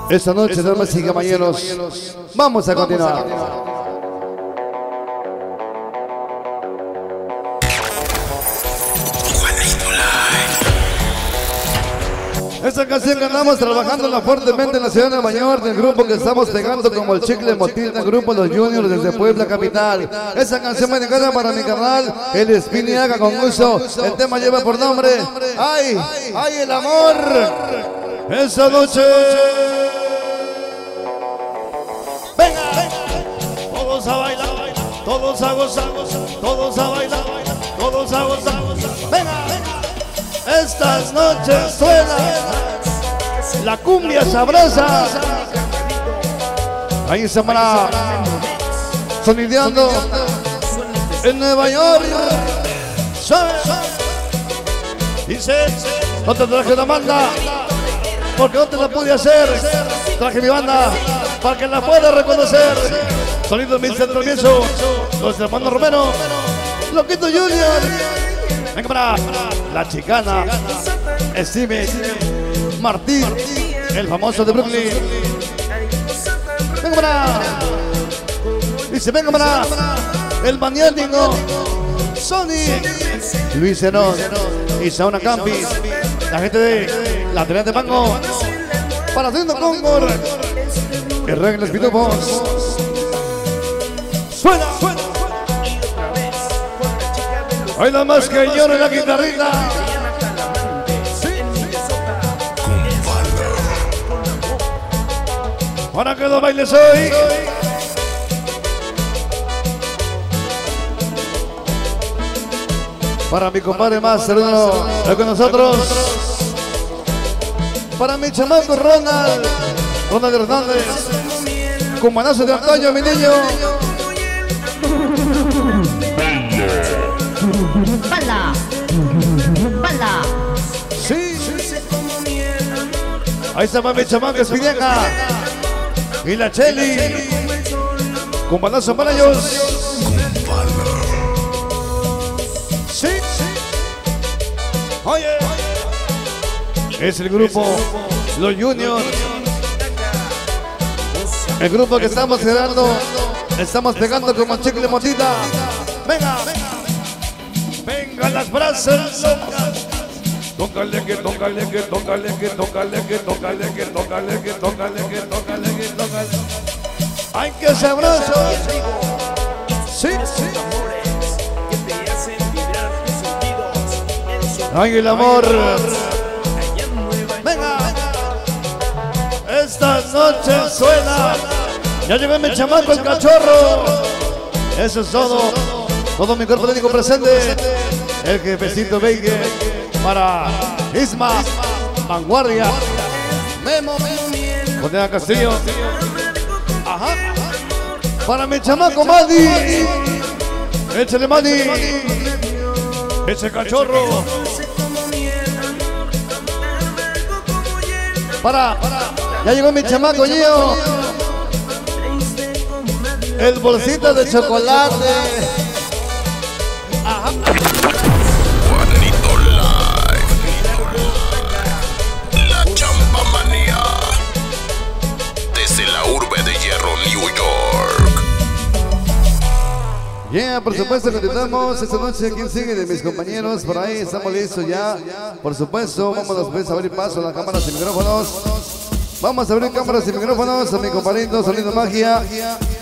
Esta noche, damas y caballeros, vamos a continuar. Esta canción que andamos trabajando fuertemente en la ciudad de Nueva York, del grupo que estamos pegando como el chicle motil del grupo Los Juniors desde Puebla capital. Esta canción me dedicada para mi canal, el Espiniaga, con gusto. El tema lleva por nombre ¡Ay! ¡Ay, el amor! Esta noche, venga, todos a bailar, todos a gozar, todos a bailar, todos a gozar. Venga, estas noches suena la cumbia sabrosa. Ahí se para sonideando en Nueva York. Dice, no te traje la banda porque no te la pude hacer. Traje mi banda para que la pueda reconocer. Sonido Mil Centro Mieso, los hermanos Romero, Loquito Junior. Venga para la chicana, Steve Martín, el famoso de Brooklyn. Venga para, dice, venga para el maniático Sony, Luis Zenón y Sauna Campis, la gente de la Teniente Pango, para Haciendo Concord, que reguen los pitufos. Suena, suena. Hay nada más que llora en la guitarrita. Para que lo bailes hoy. Para mi compadre más cerdo con nosotros. Para mi chamaco Ronald Hernández. Con manazo de antaño, mi niño. Bala, bala. Sí. Ahí está mi chamaco Espiniaga y la Cheli. Con balazo para ellos. Sí. Oye. Es el grupo Los Juniors. El grupo que estamos generando. Estamos pegando como chicle motita. Venga, venga. Venga las brasas locas. Tócale que, tócale que, tócale que, tócale que, tócale que, tócale que, tócale que, tócale que, tócale. ¡Ay, qué sabroso! Sí, sí. ¡Ay, el amor! Venga, estas noches suena. Ya llegó mi chamaco el cachorro. Eso es todo. Todo mi cuerpo técnico presente. El jefecito Beige para Isma, Vanguardia, Memo, Condena Castillo. Ajá. Para mi chamaco Madi. Échale Madi. Ese cachorro. Ya llegó mi chamaco Gio. El bolsito de chocolate. Ajá. La Champamanía. Desde la urbe de Hierro, New York. Yeah, por supuesto continuamos esta noche. ¿Quién sigue de mis compañeros? Por ahí estamos listos ya. Por supuesto, vámonos pues a abrir paso a las cámaras y micrófonos. Vamos a abrir cámaras y micrófonos a mi compadrito Sonido Magia.